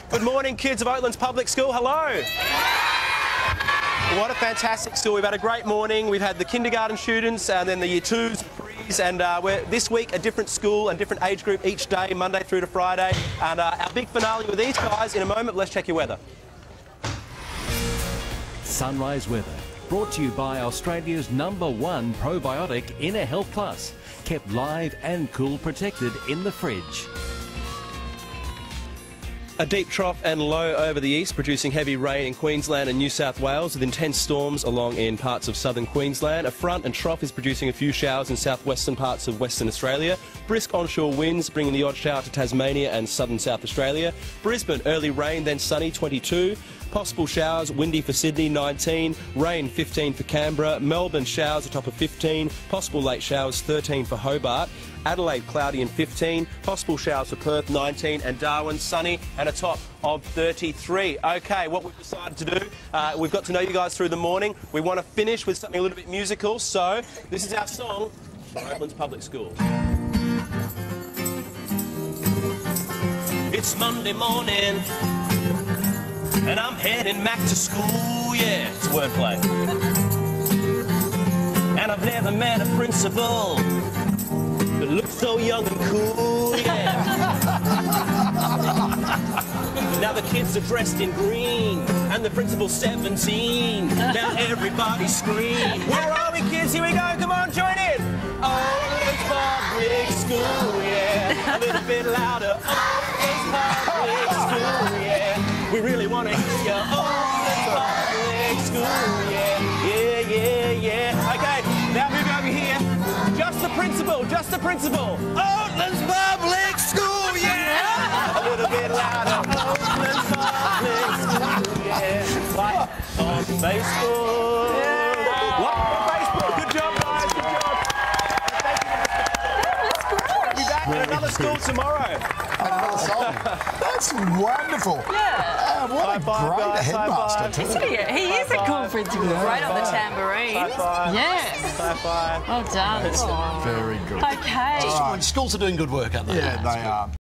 Good morning, kids of Oatlands Public School. Hello. What a fantastic school. We've had a great morning. We've had the kindergarten students and then the year 2s, 3s, and we're this week a different school and different age group each day, Monday through to Friday. And our big finale with these guys in a moment. Let's check your weather. Sunrise weather, brought to you by Australia's #1 probiotic Inner Health Plus, kept live and cool protected in the fridge. A deep trough and low over the east, producing heavy rain in Queensland and New South Wales with intense storms along in parts of southern Queensland. A front and trough is producing a few showers in southwestern parts of Western Australia. Brisk onshore winds bringing the odd shower to Tasmania and southern South Australia. Brisbane, early rain, then sunny, 22. Possible showers, windy for Sydney, 19. Rain, 15 for Canberra. Melbourne, showers, a top of 15. Possible late showers, 13 for Hobart. Adelaide, cloudy and 15. Possible showers for Perth, 19. And Darwin, sunny and a top of 33. OK, what we've decided to do, we've got to know you guys through the morning. We want to finish with something a little bit musical, so this is our song for Oatlands Public School. It's Monday morning and I'm heading back to school, yeah, it's wordplay. And I've never met a principal that looks so young and cool, yeah. Now the kids are dressed in green and the principal's 17. Now everybody scream. Where are we, kids? Here we go, come on, join in. Oatlands Public School, yeah. A little bit louder. Oatlands Public School, yeah. We really want to hear you. Oatlands Public School, yeah. Yeah, yeah, yeah. OK, now move over here. Just the principal, just the principal. Oatlands Public School, yeah. A little bit louder. Oatlands Public School, yeah. Like on Facebook. Yeah. Like on Facebook. Good job, guys. Good job. Thank you. We'll be back at another school tomorrow. Another song. That's wonderful. Yeah. What a great headmaster. Isn't he? He is a cool principal, right on the tambourine. Yes. Bye-bye. Well done. Very good. Okay. Schools are doing good work, aren't they? Yeah, they are.